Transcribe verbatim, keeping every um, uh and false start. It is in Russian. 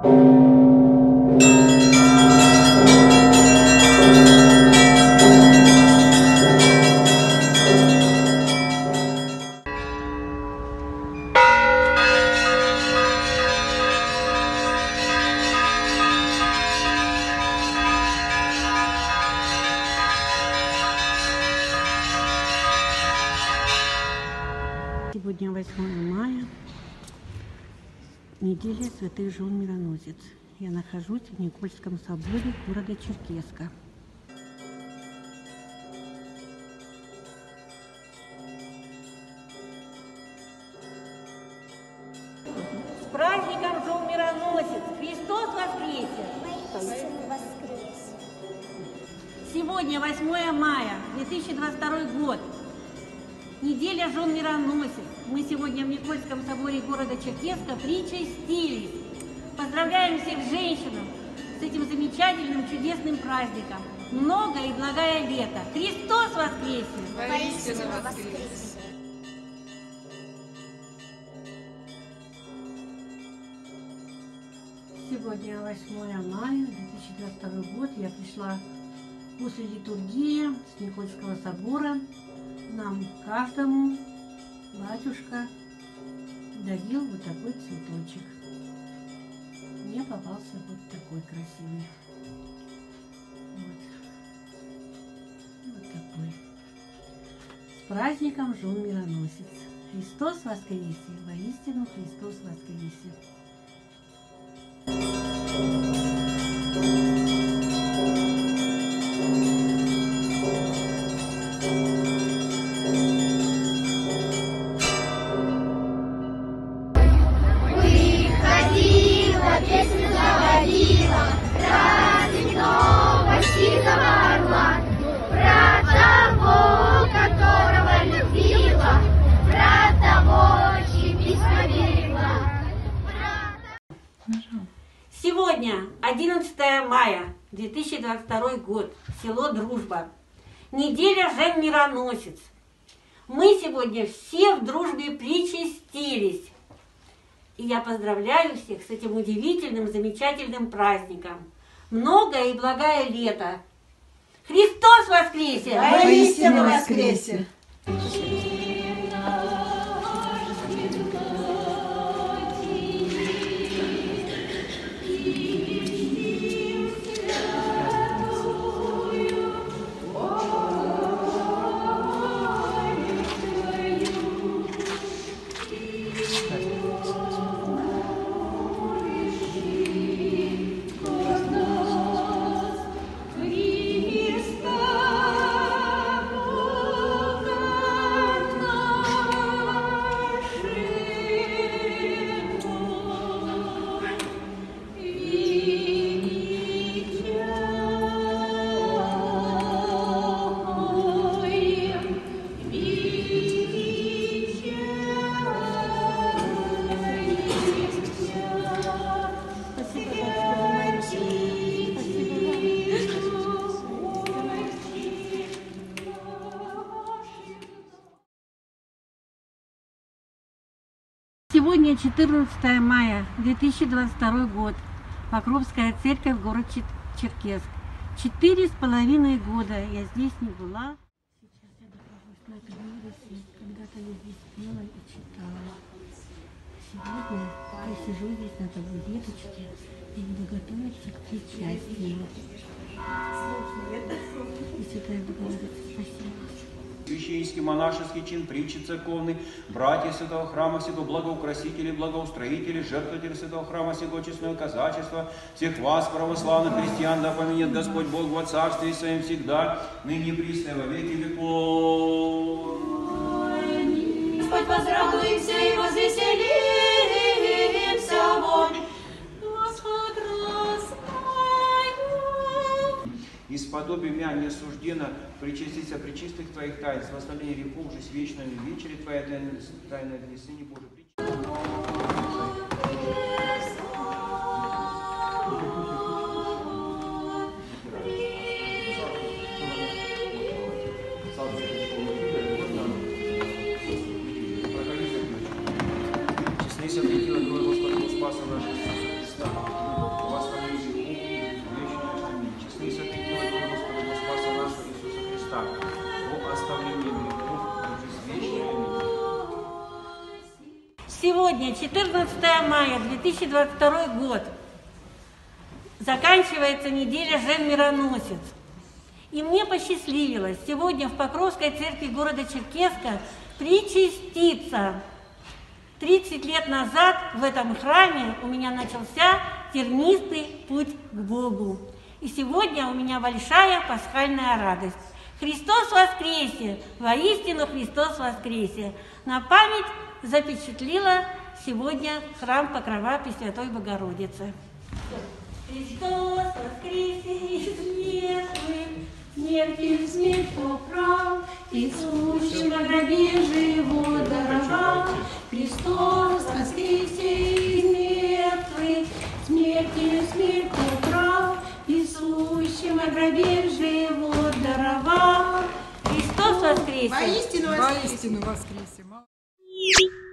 Сегодня восьмое мая, неделя святых жен мироносец. Я нахожусь в Никольском соборе города Черкесска. С праздником жен мироносец! Христос воскресе! Воистину воскресе! Сегодня восьмое мая, две тысячи двадцать второй год. Неделя жен мироносец. Мы сегодня в Никольском соборе города Черкесска причастились. Поздравляем всех женщин с этим замечательным, чудесным праздником. Много и благое лето. Христос воскресе! Воистину воскресе! Сегодня восьмое мая, две тысячи двадцать второй год. Я пришла после литургии с Никольского собора. Нам каждому батюшка дарил вот такой цветочек. Мне попался вот такой красивый. Вот. Вот такой. С праздником жен мироносец. Христос воскресе! Воистину Христос воскресе! Сегодня одиннадцатое мая, две тысячи двадцать второй год, село Дружба. Неделя жен мироносец. Мы сегодня все в дружбе причастились. И я поздравляю всех с этим удивительным, замечательным праздником. Многое и благое лето. Христос воскресе! Воистину воскресе! Сегодня четырнадцатое мая, две тысячи двадцать второй год. Покровская церковь, город Черкесск. Четыре с половиной года я здесь не была. Сейчас я нахожусь на этом месте. Когда-то я здесь пела и читала. Сегодня я сижу здесь на табуреточке и буду готовиться к причастию. И Святая Богородица, спасибо. Священнический, монашеский чин, притчи церковный, братья святого храма сего, благоукрасители, благоустроители, жертвователи святого храма сего, честное казачество, всех вас, православных христиан, да поменет Господь Бог во царстве своем всегда, ныне присно во веки веков. Господь, возрадуемся и возвеселимся вон. Исподобие мя не суждено причаститься при чистых Твоих тайн, с восстановления грехов же с вечной вечери Твоя тайна для Сыне Божий. Честный сотворила Господа Спаса нашего Иисуса Христа. Сегодня, четырнадцатое мая две тысячи двадцать второй год, заканчивается неделя Жен-Мироносец. И мне посчастливилось сегодня в Покровской церкви города Черкесска причаститься. тридцать лет назад в этом храме у меня начался тернистый путь к Богу. И сегодня у меня большая пасхальная радость. Христос воскресе! Воистину Христос воскресе! На память запечатлила сегодня храм Покрова Пресвятой Богородицы. Христос воскресе из мертвых, смертью смерть поправ, и сущим во гробе живо даровал. Христос воскресе из мертвых, смертью смерть поправ, и сущим во гробе живо даровал. Христос воскресе! Воистину воскресе! Воистину воскресе!